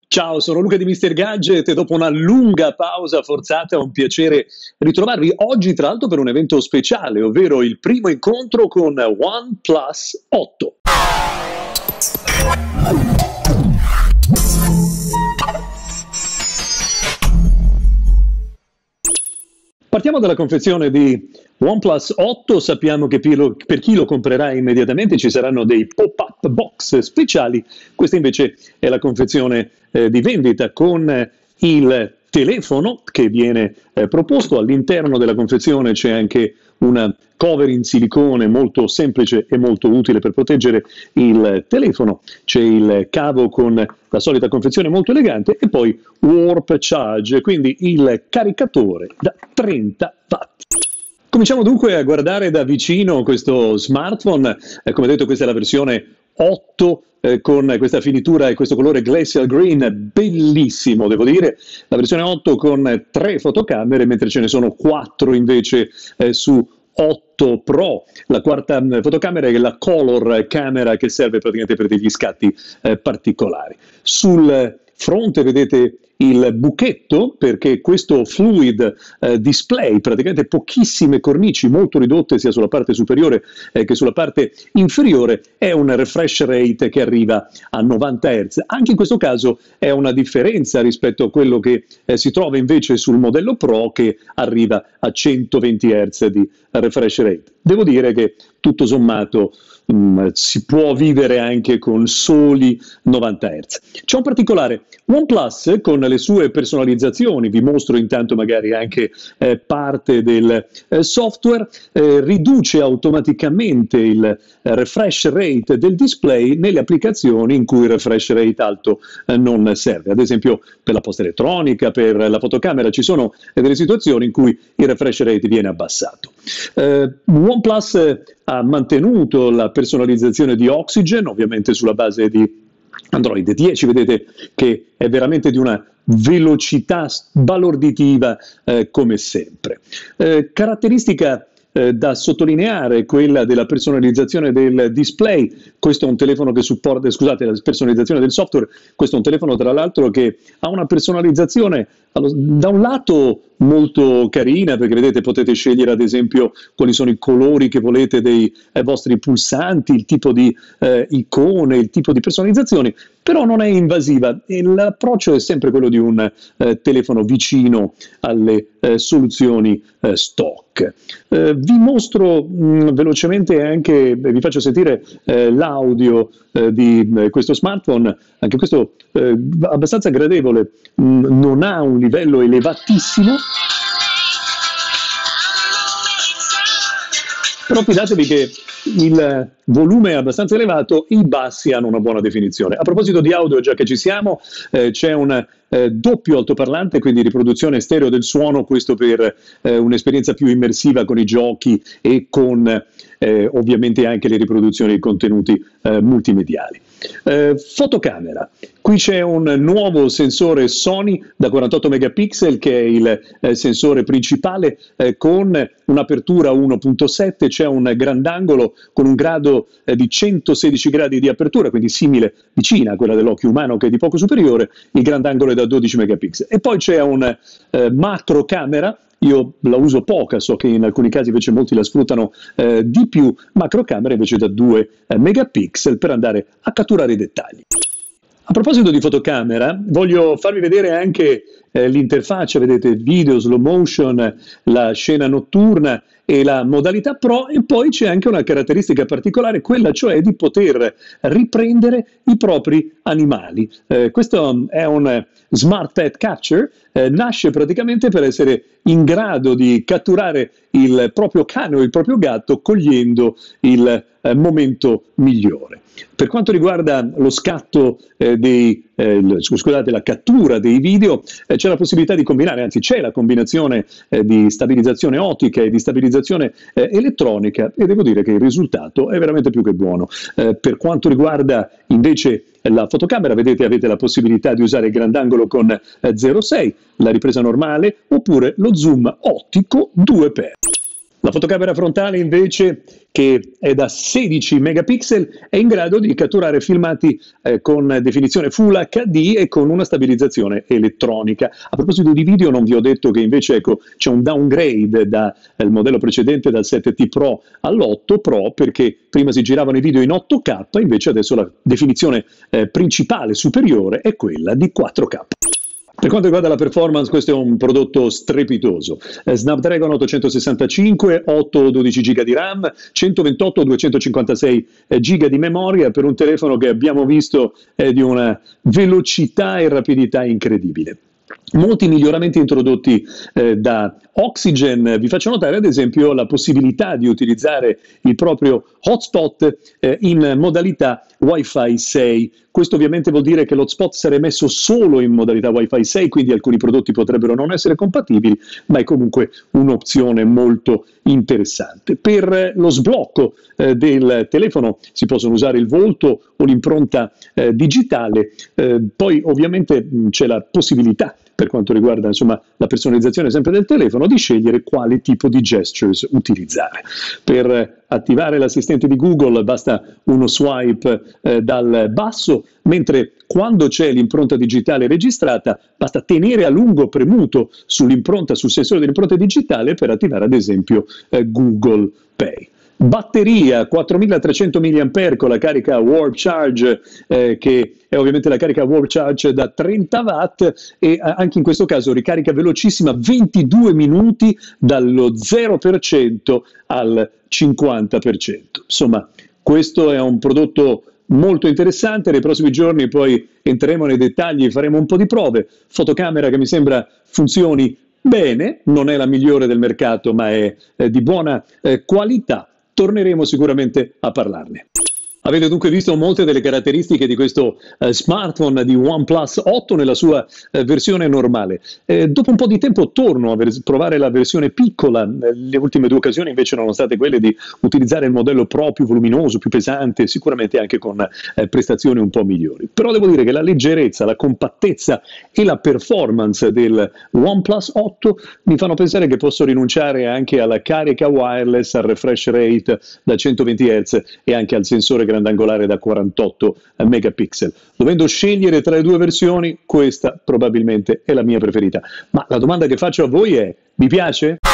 Ciao, sono Luca di Mr. Gadget e dopo una lunga pausa forzata è un piacere ritrovarvi oggi tra l'altro per un evento speciale, ovvero il primo incontro con OnePlus 8. Partiamo dalla confezione di OnePlus 8, sappiamo che per chi lo comprerà immediatamente ci saranno dei pop-up box speciali, questa invece è la confezione di vendita con il telefono che viene proposto, all'interno della confezione c'è anche una cover in silicone molto semplice e molto utile per proteggere il telefono, c'è il cavo con la solita confezione molto elegante e poi Warp Charge, quindi il caricatore da 30 watt. Cominciamo dunque a guardare da vicino questo smartphone, come detto questa è la versione 8 con questa finitura e questo colore glacial green bellissimo devo dire, la versione 8 con 3 fotocamere mentre ce ne sono 4 invece su 8 Pro, la quarta fotocamera è la color camera che serve praticamente per degli scatti particolari. Sul fronte vedete il buchetto perché questo fluid display, praticamente pochissime cornici molto ridotte sia sulla parte superiore che sulla parte inferiore, è un refresh rate che arriva a 90 Hz. Anche in questo caso è una differenza rispetto a quello che si trova invece sul modello Pro che arriva a 120 Hz di refresh rate. Devo dire che tutto sommato si può vivere anche con soli 90 Hz. C'è un particolare, OnePlus con le sue personalizzazioni, vi mostro intanto magari anche parte del software, riduce automaticamente il refresh rate del display nelle applicazioni in cui il refresh rate alto non serve. Ad esempio per la posta elettronica, per la fotocamera, ci sono delle situazioni in cui il refresh rate viene abbassato. OnePlus ha mantenuto la personalizzazione di Oxygen, ovviamente sulla base di Android 10, vedete che è veramente di una velocità sbalorditiva come sempre. Caratteristica da sottolineare quella della personalizzazione del display, questo è un telefono che supporta, scusate, la personalizzazione del software, questo è un telefono tra l'altro che ha una personalizzazione da un lato molto carina perché vedete potete scegliere ad esempio quali sono i colori che volete dei vostri pulsanti, il tipo di icone, il tipo di personalizzazioni, però non è invasiva e l'approccio è sempre quello di un telefono vicino alle soluzioni stock. Vi mostro velocemente anche, vi faccio sentire l'audio di questo smartphone, anche questo abbastanza gradevole, non ha un livello elevatissimo, però fidatevi che il volume è abbastanza elevato, i bassi hanno una buona definizione. A proposito di audio, già che ci siamo, c'è un doppio altoparlante, quindi riproduzione stereo del suono, questo per un'esperienza più immersiva con i giochi e con ovviamente anche le riproduzioni di contenuti multimediali. Fotocamera, qui c'è un nuovo sensore Sony da 48 megapixel che è il sensore principale con un'apertura 1.7, c'è un grandangolo con un grado di 116 gradi di apertura, quindi simile, vicina a quella dell'occhio umano che è di poco superiore, il grandangolo è da 12 megapixel. E poi c'è un macro camera, io la uso poca, so che in alcuni casi invece molti la sfruttano di più, macrocamera invece da 2 megapixel per andare a catturare i dettagli. A proposito di fotocamera, voglio farvi vedere anche l'interfaccia, vedete video, slow motion, la scena notturna e la modalità Pro, e poi c'è anche una caratteristica particolare, quella cioè di poter riprendere i propri animali. Questo è un Smart Pet Capture, nasce praticamente per essere in grado di catturare il proprio cane o il proprio gatto cogliendo il momento migliore. Per quanto riguarda lo scatto la cattura dei video, c'è la possibilità di combinare, anzi c'è la combinazione di stabilizzazione ottica e di stabilizzazione elettronica e devo dire che il risultato è veramente più che buono. Per quanto riguarda invece la fotocamera, vedete avete la possibilità di usare il grandangolo con 0,6, la ripresa normale oppure lo zoom ottico 2x. La fotocamera frontale invece, che è da 16 megapixel, è in grado di catturare filmati con definizione Full HD e con una stabilizzazione elettronica. A proposito di video, non vi ho detto che invece ecco, c'è un downgrade dal modello precedente, dal 7T Pro all'8 Pro, perché prima si giravano i video in 8K, invece adesso la definizione principale superiore è quella di 4K. Per quanto riguarda la performance, questo è un prodotto strepitoso. Snapdragon 865, 8 o 12 GB di RAM, 128 o 256 GB di memoria per un telefono che abbiamo visto è di una velocità e rapidità incredibile. Molti miglioramenti introdotti da Oxygen vi faccio notare ad esempio la possibilità di utilizzare il proprio hotspot in modalità Wi-Fi 6. Questo ovviamente vuol dire che l'hotspot sarà messo solo in modalità Wi-Fi 6, quindi alcuni prodotti potrebbero non essere compatibili, ma è comunque un'opzione molto interessante. Per lo sblocco del telefono si possono usare il volto o l'impronta digitale, poi ovviamente c'è la possibilità, per quanto riguarda insomma, la personalizzazione sempre del telefono, di scegliere quale tipo di gestures utilizzare. Per attivare l'assistente di Google basta uno swipe dal basso, mentre quando c'è l'impronta digitale registrata basta tenere a lungo premuto sull'impronta, sul sensore dell'impronta digitale per attivare ad esempio Google Pay. Batteria 4300 mAh con la carica Warp Charge, che è ovviamente la carica Warp Charge da 30 watt e anche in questo caso ricarica velocissima, 22 minuti dallo 0% al 50%. Insomma, questo è un prodotto molto interessante. Nei prossimi giorni poi entreremo nei dettagli, faremo un po' di prove. Fotocamera che mi sembra funzioni bene, non è la migliore del mercato, ma è di buona qualità. Torneremo sicuramente a parlarne. Avete dunque visto molte delle caratteristiche di questo smartphone di OnePlus 8 nella sua versione normale. Dopo un po' di tempo torno a provare la versione piccola. Le ultime due occasioni invece erano state quelle di utilizzare il modello Pro più voluminoso, più pesante, sicuramente anche con prestazioni un po' migliori. Però devo dire che la leggerezza, la compattezza e la performance del OnePlus 8 mi fanno pensare che posso rinunciare anche alla carica wireless, al refresh rate da 120 Hz e anche al sensore grandangolare da 48 megapixel. Dovendo scegliere tra le due versioni, questa probabilmente è la mia preferita. Ma la domanda che faccio a voi è: vi piace?